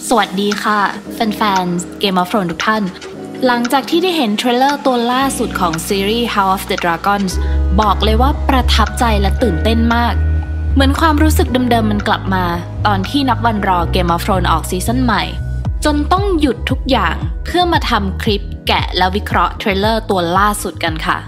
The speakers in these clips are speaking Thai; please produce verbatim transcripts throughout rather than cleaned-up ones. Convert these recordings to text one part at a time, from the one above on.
สวัสดีค่ะแฟนๆ Game of Thrones ทุกท่านหลังจากที่ได้เห็นเทรลเลอร์ตัวล่าสุดของซีรีส์ House of the Dragons บอกเลยว่าประทับใจและตื่นเต้นมากเหมือนความรู้สึกเดิมๆมันกลับมาตอนที่นับวันรอ Game of Thrones ออกซีซั่นใหม่จนต้องหยุดทุกอย่างเพื่อมาทำคลิปแกะและวิเคราะห์เทรลเลอร์ตัวล่าสุดกันค่ะ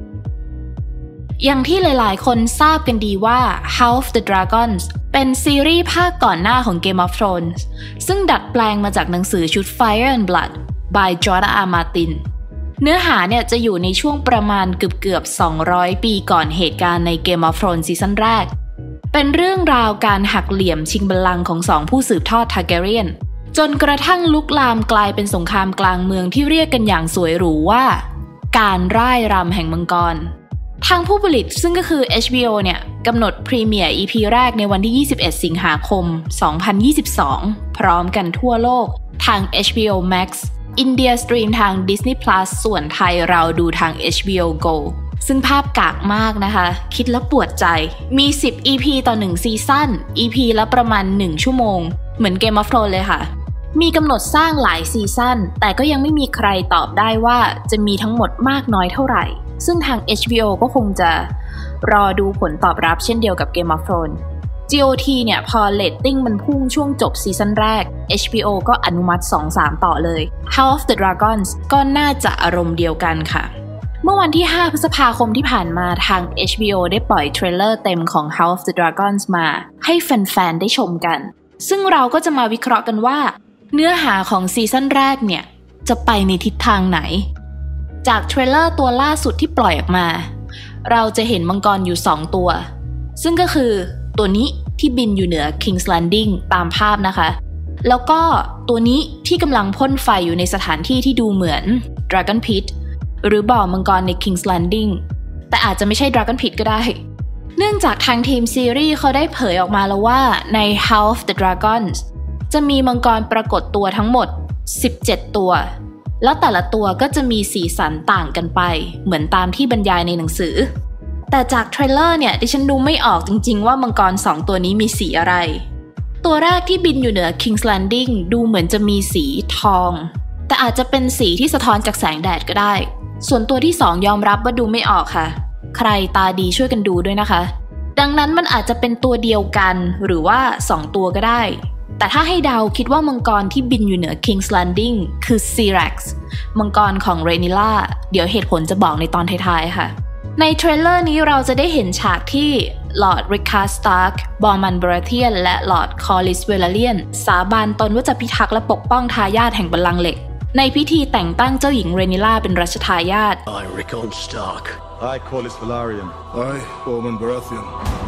อย่างที่หลายๆคนทราบกันดีว่า House of the Dragons เป็นซีรีส์ภาคก่อนหน้าของ Game of Thrones ซึ่งดัดแปลงมาจากหนังสือชุด Fire and Blood by George R. R. Martin เนื้อหาเนี่ยจะอยู่ในช่วงประมาณเกือบๆสองร้อยปีก่อนเหตุการณ์ใน Game of Thrones ซีซั่นแรกเป็นเรื่องราวการหักเหลี่ยมชิงบัลลังก์ของสองผู้สืบทอด Targaryen จนกระทั่งลุกลามกลายเป็นสงครามกลางเมืองที่เรียกกันอย่างสวยหรูว่าการร่ายรำแห่งมังกรทางผู้ผลิตซึ่งก็คือ เอช บี โอ เนี่ยกำหนดพรีเมียร์ อี พี แรกในวันที่ยี่สิบเอ็ดสิงหาคมสองพันยี่สิบสองพร้อมกันทั่วโลกทาง เอช บี โอ Max อินเดียสตรีมทาง Disney Plus ส่วนไทยเราดูทาง เอช บี โอ Go ซึ่งภาพกากมากนะคะคิดแล้วปวดใจมีสิบ อี พี ต่อหนึ่งซีซั่น อี พี ละประมาณหนึ่งชั่วโมงเหมือน Game of Thrones เลยค่ะมีกำหนดสร้างหลายซีซั่นแต่ก็ยังไม่มีใครตอบได้ว่าจะมีทั้งหมดมากน้อยเท่าไหร่ซึ่งทาง เอช บี โอ ก็คงจะรอดูผลตอบรับเช่นเดียวกับ Game of Thrones จี โอ ที เนี่ยพอเรตติ้งมันพุ่งช่วงจบซีซั่นแรก เอช บี โอ ก็อนุมัติ สอง สาม ต่อเลย House of the Dragons ก็น่าจะอารมณ์เดียวกันค่ะเมื่อวันที่ห้าพฤษภาคมที่ผ่านมาทาง เอช บี โอ ได้ปล่อยเทรลเลอร์เต็มของ House of the Dragons มาให้แฟนๆได้ชมกันซึ่งเราก็จะมาวิเคราะห์กันว่าเนื้อหาของซีซั่นแรกเนี่ยจะไปในทิศทางไหนจากเทรลเลอร์ตัวล่าสุดที่ปล่อยออกมาเราจะเห็นมังกรอยู่สองตัวซึ่งก็คือตัวนี้ที่บินอยู่เหนือ King's Landing ตามภาพนะคะแล้วก็ตัวนี้ที่กำลังพ่นไฟอยู่ในสถานที่ที่ดูเหมือน Dragon Pit หรือบ่อมังกรใน King's Landing แต่อาจจะไม่ใช่ Dragon Pit ก็ได้เนื่องจากทางทีมซีรีส์เขาได้เผยออกมาแล้วว่าใน House of the Dragons จะมีมังกรปรากฏตัวทั้งหมดสิบเจ็ดตัวแล้วแต่ละตัวก็จะมีสีสันต่างกันไปเหมือนตามที่บรรยายในหนังสือแต่จากเทรลเลอร์เนี่ยดิฉันดูไม่ออกจริงๆว่ามังกรสองตัวนี้มีสีอะไรตัวแรกที่บินอยู่เหนือ King's Landing ดูเหมือนจะมีสีทองแต่อาจจะเป็นสีที่สะท้อนจากแสงแดดก็ได้ส่วนตัวที่สองยอมรับว่าดูไม่ออกค่ะใครตาดีช่วยกันดูด้วยนะคะดังนั้นมันอาจจะเป็นตัวเดียวกันหรือว่าสองตัวก็ได้แต่ถ้าให้เดาคิดว่ามังกรที่บินอยู่เหนือ King's Landing คือ Syrax มังกรของ Rhaenyra เดี๋ยวเหตุผลจะบอกในตอนท้ายๆค่ะในเทรลเลอร์นี้เราจะได้เห็นฉากที่ Lord Rickard Stark บอร์มัน บาราเทียนและ Lord Corlys Velaryon สาบานตนว่าจะพิทักษ์และปกป้องทายาทแห่งบัลลังก์เหล็กในพิธีแต่งตั้งเจ้าหญิง Rhaenyra เป็นรัชทายาท I Rickard Stark I Corlys Velaryon I Bowman Baratheon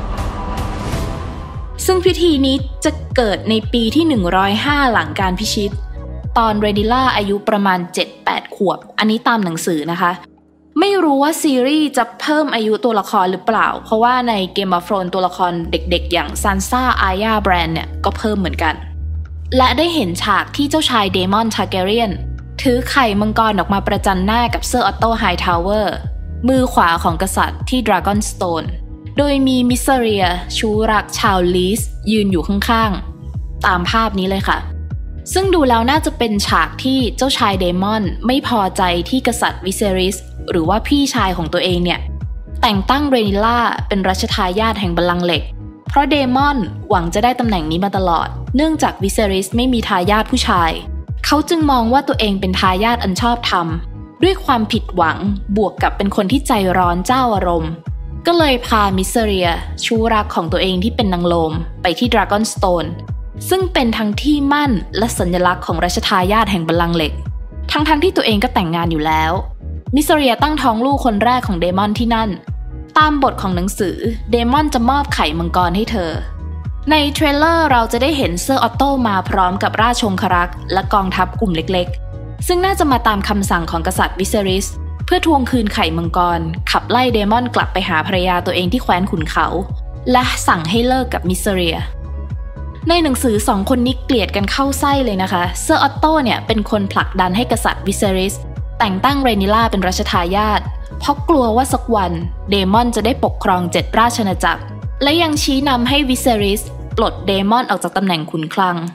ซึ่งพิธีนี้จะเกิดในปีที่หนึ่งร้อยห้าหลังการพิชิตตอนเรนิล่าอายุประมาณ เจ็ดแปด ขวบอันนี้ตามหนังสือนะคะไม่รู้ว่าซีรีส์จะเพิ่มอายุตัวละครหรือเปล่าเพราะว่าใน Game of Thrones ตัวละครเด็กๆอย่างซันซ่า อาญา แบรนเนี่ยก็เพิ่มเหมือนกันและได้เห็นฉากที่เจ้าชายเดมอน ทาร์แกเรียนถือไข่มังกรออกมาประจันหน้ากับเซอร์ออตโต ไฮทาวเวอร์มือขวาของกษัตริย์ที่ Dragonstoneโดยมีมิสเรียชูรักชาวลีสยืนอยู่ข้างๆตามภาพนี้เลยค่ะซึ่งดูแล้วน่าจะเป็นฉากที่เจ้าชายเดมอนไม่พอใจที่กษัตริย์วิเซริสหรือว่าพี่ชายของตัวเองเนี่ยแต่งตั้งเรนิล่าเป็นรัชทายาทแห่งบัลลังก์เหล็กเพราะเดมอนหวังจะได้ตำแหน่งนี้มาตลอดเนื่องจากวิเซริสไม่มีทายาทผู้ชายเขาจึงมองว่าตัวเองเป็นทายาทอันชอบธรรมด้วยความผิดหวังบวกกับเป็นคนที่ใจร้อนเจ้าอารมณ์ก็เลยพามิสเรียชูรักของตัวเองที่เป็นนางโลมไปที่ Dragonstone ซึ่งเป็นทั้งที่มั่นและสัญลักษณ์ของรัชทายาทแห่งบัลลังก์เหล็กทั้งๆ ท, ที่ตัวเองก็แต่งงานอยู่แล้วมิสเรียตั้งท้องลูกคนแรกของเดมอนที่นั่นตามบทของหนังสือเดมอนจะมอบไข่มังกรให้เธอในเทรลเลอร์เราจะได้เห็นเซอร์ออตโตมาพร้อมกับราชองครักษ์และกองทัพกลุ่มเล็กๆซึ่งน่าจะมาตามคำสั่งของกษัตริย์วิเซริสเพื่อทวงคืนไข่มังกรขับไล่เดมอนกลับไปหาภรรยาตัวเองที่แคว้นขุนเขาและสั่งให้เลิกกับมิสเรียในหนังสือสองคนนี้เกลียดกันเข้าไส้เลยนะคะเซอร์ออตโตเนี่ยเป็นคนผลักดันให้กษัตริย์วิเซริสแต่งตั้งเรนิล่าเป็นรัชทายาทเพราะกลัวว่าสักวันเดมอนจะได้ปกครองเจ็ดราชอาณาจักรและยังชี้นำให้วิเซริสปลดเดมอนออกจากตำแหน่งขุนคลัง ใ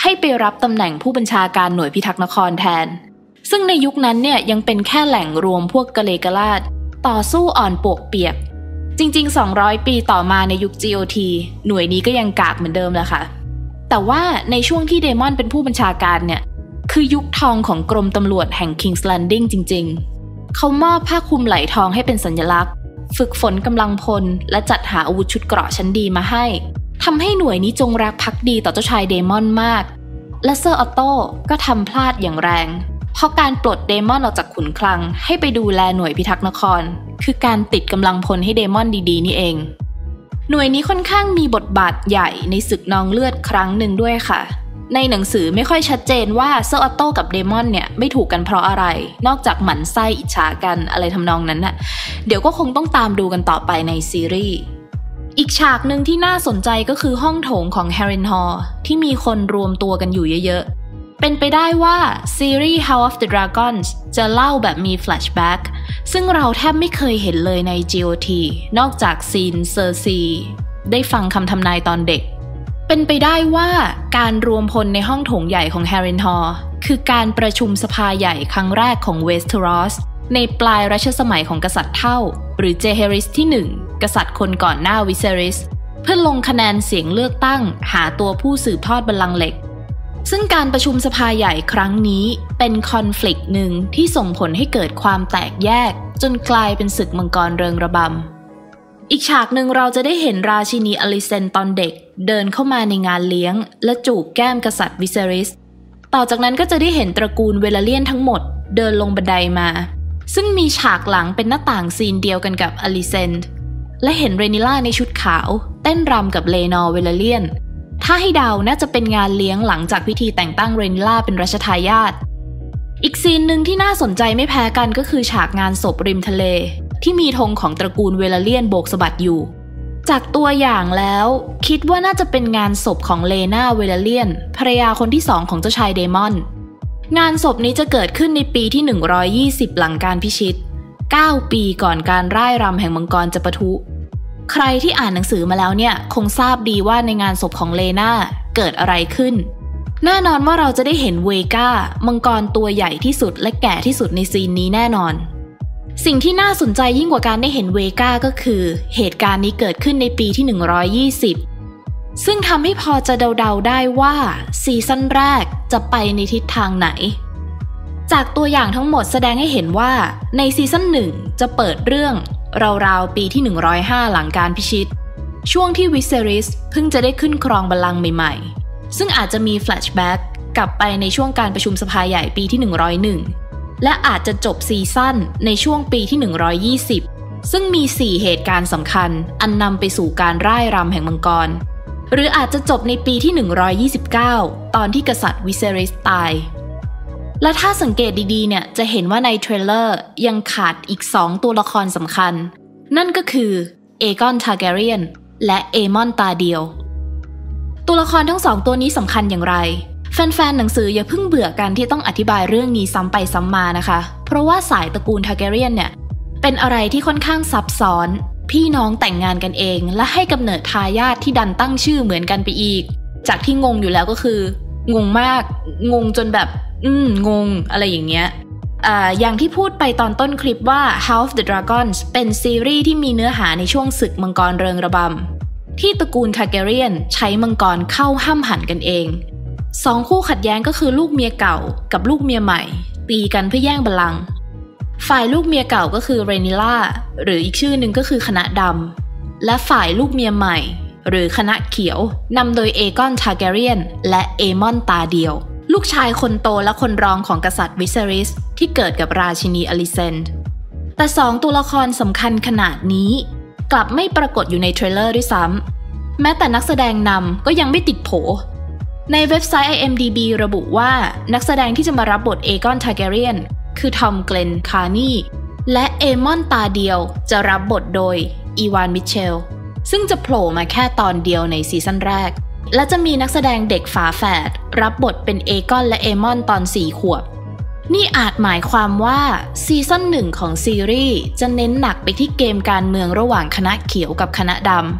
ให้ไปรับตำแหน่งผู้บัญชาการหน่วยพิทักษ์นครแทนซึ่งในยุคนั้นเนี่ยยังเป็นแค่แหล่งรวมพวกกะเลกะลาดต่อสู้อ่อนปวกเปียกจริงๆสองร้อยปีต่อมาในยุค จี โอ ที หน่วยนี้ก็ยังกากเหมือนเดิมแหละค่ะแต่ว่าในช่วงที่เดมอนเป็นผู้บัญชาการเนี่ยคือยุคทองของกรมตำรวจแห่ง King's Landing จริงๆเขามอบผ้าคลุมไหลทองให้เป็นสัญลักษณ์ฝึกฝนกำลังพลและจัดหาอาวุธชุดเกราะชั้นดีมาให้ทำให้หน่วยนี้จงรักภักดีต่อเจ้าชายเดมอนมากและเซอร์ออตโต้ก็ทำพลาดอย่างแรงเพราะการปลดเดมอนออกจากขุนคลังให้ไปดูแลหน่วยพิทักษ์นครคือการติดกำลังพลให้เดมอนดีๆนี่เองหน่วยนี้ค่อนข้างมีบทบาทใหญ่ในศึกนองเลือดครั้งหนึ่งด้วยค่ะในหนังสือไม่ค่อยชัดเจนว่าเซอร์ออตโต้กับเดมอนเนี่ยไม่ถูกกันเพราะอะไรนอกจากหมั่นไส้อิจฉากันอะไรทำนองนั้นน่ะเดี๋ยวก็คงต้องตามดูกันต่อไปในซีรีส์อีกฉากหนึ่งที่น่าสนใจก็คือห้องโถงของ Harrenhal ที่มีคนรวมตัวกันอยู่เยอะๆเป็นไปได้ว่าซีรีส์ House of the Dragons จะเล่าแบบมีแฟลชแบ็กซึ่งเราแทบไม่เคยเห็นเลยใน จี โอ ที นอกจากซีนเซอร์ซีได้ฟังคำทำนายตอนเด็กเป็นไปได้ว่าการรวมพลในห้องโถงใหญ่ของ Harrenhal คือการประชุมสภาใหญ่ครั้งแรกของ Westeros ในปลายรัชสมัยของกษัตริย์เฒ่าหรือเจเฮริสที่หนึ่งกษัตริย์คนก่อนหน้าวิเซริสเพื่อลงคะแนนเสียงเลือกตั้งหาตัวผู้สืบทอดบัลลังก์เหล็กซึ่งการประชุมสภาใหญ่ครั้งนี้เป็นคอนฟลิกต์หนึ่งที่ส่งผลให้เกิดความแตกแยกจนกลายเป็นศึกมังกรเริงระบำอีกฉากหนึ่งเราจะได้เห็นราชินีอลิเซนตอนเด็กเดินเข้ามาในงานเลี้ยงและจูบแก้มกษัตริย์วิเซริสต่อจากนั้นก็จะได้เห็นตระกูลเวลาเลียนทั้งหมดเดินลงบันไดมาซึ่งมีฉากหลังเป็นหน้าต่างซีนเดียวกันกับอลิเซนและเห็นเรนิล่าในชุดขาวเต้นรำกับเลนอร์เวลาเลียนถ้าให้เดาน่าจะเป็นงานเลี้ยงหลังจากพิธีแต่งตั้งเรนิล่าเป็นรัชทายาทอีกซีนหนึ่งที่น่าสนใจไม่แพ้กันก็คือฉากงานศพริมทะเลที่มีธงของตระกูลเวลาเลียนโบกสะบัดอยู่จากตัวอย่างแล้วคิดว่าน่าจะเป็นงานศพของเลนาเวลาเลียนภรรยาคนที่สองของเจ้าชายเดมอนงานศพนี้จะเกิดขึ้นในปีที่หนึ่งร้อยยี่สิบหลังการพิชิตเก้าปีก่อนการร่ายรำแห่งมังกรจะปะทุใครที่อ่านหนังสือมาแล้วเนี่ยคงทราบดีว่าในงานศพของเลนาเกิดอะไรขึ้นแน่นอนว่าเราจะได้เห็นเวก้ามังกรตัวใหญ่ที่สุดและแก่ที่สุดในซีนนี้แน่นอนสิ่งที่น่าสนใจยิ่งกว่าการได้เห็นเวก้าก็คือเหตุการณ์นี้เกิดขึ้นในปีที่หนึ่งร้อยยี่สิบซึ่งทำให้พอจะเดาๆได้ว่าซีซั่นแรกจะไปในทิศทางไหนจากตัวอย่างทั้งหมดแสดงให้เห็นว่าในซีซั่นหนึ่งจะเปิดเรื่องราวๆปีที่หนึ่งร้อยห้าหลังการพิชิตช่วงที่วิเซริสเพิ่งจะได้ขึ้นครองบัลลังก์ใหม่ๆซึ่งอาจจะมีแฟลชแบ็กกลับไปในช่วงการประชุมสภาใหญ่ปีที่หนึ่งร้อยเอ็ดและอาจจะจบซีซั่นในช่วงปีที่หนึ่งร้อยยี่สิบซึ่งมีสี่เหตุการณ์สำคัญอันนำไปสู่การร่ายรำแห่งมังกรหรืออาจจะจบในปีที่หนึ่งร้อยยี่สิบเก้าตอนที่กษัตริย์วิเซริสตายและถ้าสังเกตดีๆเนี่ยจะเห็นว่าในเทรลเลอร์ยังขาดอีกสองตัวละครสำคัญนั่นก็คือเอกอน ทาร์แกเรียนและเอมอนตาเดียวตัวละครทั้งสองตัวนี้สำคัญอย่างไรแฟนๆหนังสืออย่าเพิ่งเบื่อกันที่ต้องอธิบายเรื่องนี้ซ้ำไปซ้ำมานะคะเพราะว่าสายตระกูลทาร์แกเรียนเนี่ยเป็นอะไรที่ค่อนข้างซับซ้อนพี่น้องแต่งงานกันเองและให้กำเนิดทายาทที่ดันตั้งชื่อเหมือนกันไปอีกจากที่งงอยู่แล้วก็คืองงมากงงจนแบบอืมงงอะไรอย่างเงี้ยอ่าอย่างที่พูดไปตอนต้นคลิปว่า House of the Dragons เป็นซีรีส์ที่มีเนื้อหาในช่วงศึกมังกรเริงระบำที่ตระกูลทาร์แกเรียนใช้มังกรเข้าห้ำหั่นกันเองสองคู่ขัดแย้งก็คือลูกเมียเก่ากับลูกเมียใหม่ตีกันเพื่อแย่งบัลลังก์ฝ่ายลูกเมียเก่าก็คือเรนิล่าหรืออีกชื่อหนึ่งก็คือคณะดำและฝ่ายลูกเมียใหม่หรือคณะเขียวนำโดยเอกอน ทาร์แกเรียนและเอมอนตาเดียวลูกชายคนโตและคนรองของกษัตริย์วิเซริสที่เกิดกับราชินีอลิเซนแต่สองตัวละครสำคัญขนาดนี้กลับไม่ปรากฏอยู่ในเทรลเลอร์ด้วยซ้ำแม้แต่นักแสดงนำก็ยังไม่ติดโผในเว็บไซต์ ไอ เอ็ม ดี บี ระบุว่านักแสดงที่จะมารับบทเอกอน ทาร์แกเรียนคือทอม เกลน คาร์นีและเอมอนตาเดียวจะรับบทโดยอีวาน มิเชลซึ่งจะโผล่มาแค่ตอนเดียวในซีซั่นแรกและจะมีนักแสดงเด็กฝาแฝดรับบทเป็นเอกอนและเอมอนตอนสี่ขวบนี่อาจหมายความว่าซีซั่นหนึ่งของซีรีส์จะเน้นหนักไปที่เกมการเมืองระหว่างคณะเขียวกับคณะด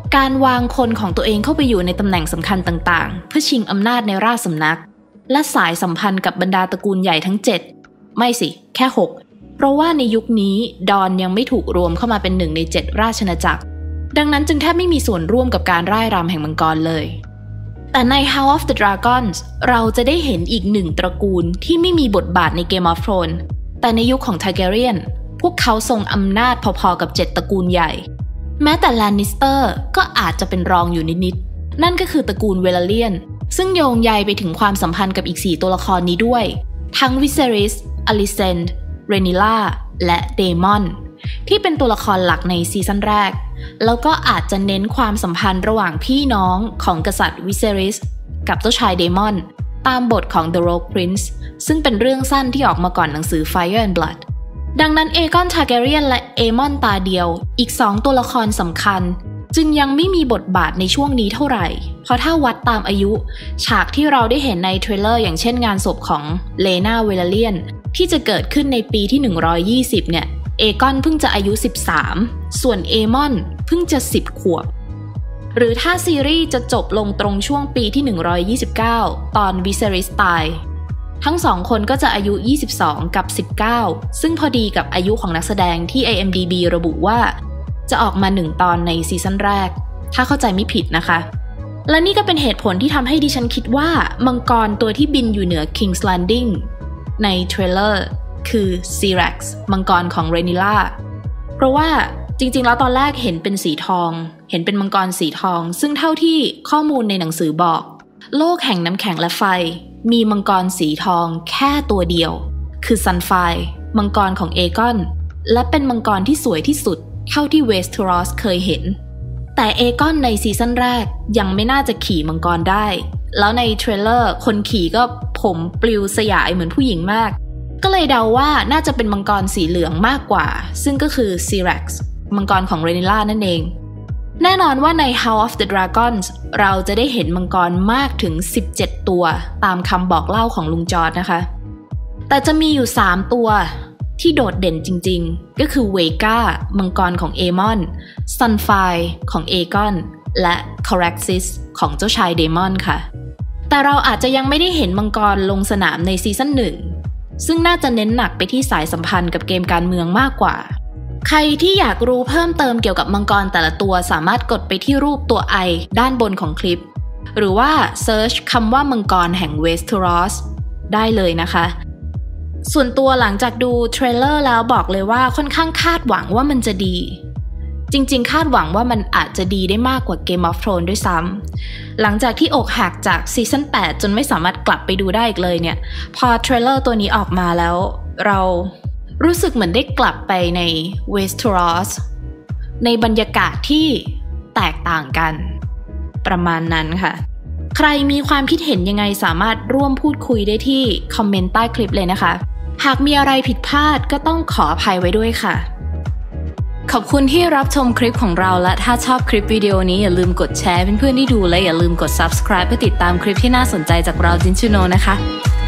การวางคนของตัวเองเข้าไปอยู่ในตำแหน่งสำคัญต่างๆเพื่อชิงอำนาจในราชสำนักและสายสัมพันธ์กับบรรดาตระกูลใหญ่ทั้งเจ็ดไม่สิแค่หกเพราะว่าในยุคนี้ดอนยังไม่ถูกรวมเข้ามาเป็นหนึ่งในเจ็ดราชอาณาจักรดังนั้นจึงแทบไม่มีส่วนร่วมกับการร่ายรำแห่งมังกรเลยแต่ใน House of the Dragons เราจะได้เห็นอีกหนึ่งตระกูลที่ไม่มีบทบาทใน Game of Thrones แต่ในยุคของ Targaryen พวกเขาทรงอำนาจพอๆกับเจ็ดตระกูลใหญ่แม้แต่ Lannister ก็อาจจะเป็นรองอยู่นิดๆนั่นก็คือตระกูล Velaryon ซึ่งโยงใยไปถึงความสัมพันธ์กับอีกสี่ตัวละครนี้ด้วยทั้ง Viserys, Alicent, Rhaenyra และ Daemon ที่เป็นตัวละครหลักในซีซั่นแรกแล้วก็อาจจะเน้นความสัมพันธ์ระหว่างพี่น้องของกษัตริย์ Viserys กับเจ้าชาย Daemon ตามบทของ The Rogue Prince ซึ่งเป็นเรื่องสั้นที่ออกมาก่อนหนังสือ Fire and Blood ดังนั้น Aegon Targaryen และ Aemon ตาเดียวอีกสองตัวละครสำคัญจึงยังไม่มีบทบาทในช่วงนี้เท่าไหร่เพราะถ้าวัดตามอายุฉากที่เราได้เห็นในเทรลเลอร์อย่างเช่นงานศพของ Laena Velaryon ที่จะเกิดขึ้นในปีที่หนึ่งร้อยยี่สิบเนี่ยเอกอนเพิ่งจะอายุสิบสามส่วนเอมอนเพิ่งจะสิบขวบหรือถ้าซีรีส์จะจบลงตรงช่วงปีที่หนึ่งร้อยยี่สิบเก้าตอน Viserys ตายทั้งสองคนก็จะอายุยี่สิบสองกับสิบเก้าซึ่งพอดีกับอายุของนักแสดงที่ ไอ เอ็ม ดี บี ระบุว่าจะออกมาหนึ่งตอนในซีซั่นแรกถ้าเข้าใจไม่ผิดนะคะและนี่ก็เป็นเหตุผลที่ทำให้ดิฉันคิดว่ามังกรตัวที่บินอยู่เหนือ King's Landing ในเทรลเลอร์คือ Syrax มังกรของ Rhaenyra เพราะว่าจริงๆแล้วตอนแรกเห็นเป็นสีทองเห็นเป็นมังกรสีทองซึ่งเท่าที่ข้อมูลในหนังสือบอกโลกแห่งน้ำแข็งและไฟมีมังกรสีทองแค่ตัวเดียวคือ Sunfire มังกรของเอกอนและเป็นมังกรที่สวยที่สุดเท่าที่ Westeros เคยเห็นแต่เอกอนในซีซั่นแรกยังไม่น่าจะขี่มังกรได้แล้วในเทรลเลอร์คนขี่ก็ผมปลิวสยายเหมือนผู้หญิงมากก็เลยเดาว่าน่าจะเป็นมังกรสีเหลืองมากกว่าซึ่งก็คือ Syrax มังกรของ Rhaenyra นั่นเองแน่นอนว่าใน House of the Dragons เราจะได้เห็นมังกรมากถึงสิบเจ็ดตัวตามคำบอกเล่าของลุงจอร์จนะคะแต่จะมีอยู่สามตัวที่โดดเด่นจริงๆก็คือ Vhaega มังกรของ Aemon Sunfire ของ Aegon และ Caraxes ของเจ้าชาย Daemon ค่ะแต่เราอาจจะยังไม่ได้เห็นมังกรลงสนามในซีซั่นหนึ่งซึ่งน่าจะเน้นหนักไปที่สายสัมพันธ์กับเกมการเมืองมากกว่าใครที่อยากรู้เพิ่มเติมเกี่ยวกับมังกรแต่ละตัวสามารถกดไปที่รูปตัว I ด้านบนของคลิปหรือว่าเซิร์ชคำว่ามังกรแห่ง Westeros ได้เลยนะคะส่วนตัวหลังจากดูเทรลเลอร์แล้วบอกเลยว่าค่อนข้างคาดหวังว่ามันจะดีจริงๆคาดหวังว่ามันอาจจะดีได้มากกว่า Game of Thrones ด้วยซ้ำหลังจากที่อกหักจากซีซั่นแปดจนไม่สามารถกลับไปดูได้อีกเลยเนี่ยพอเทรลเลอร์ตัวนี้ออกมาแล้วเรารู้สึกเหมือนได้กลับไปใน Westeros ในบรรยากาศที่แตกต่างกันประมาณนั้นค่ะใครมีความคิดเห็นยังไงสามารถร่วมพูดคุยได้ที่คอมเมนต์ใต้คลิปเลยนะคะหากมีอะไรผิดพลาดก็ต้องขออภัยไว้ด้วยค่ะขอบคุณที่รับชมคลิปของเราและถ้าชอบคลิปวิดีโอนี้อย่าลืมกดแชร์เพื่อนๆที่ดูและอย่าลืมกด Subscribe เพื่อติดตามคลิปที่น่าสนใจจากเราจินชูโนนะคะ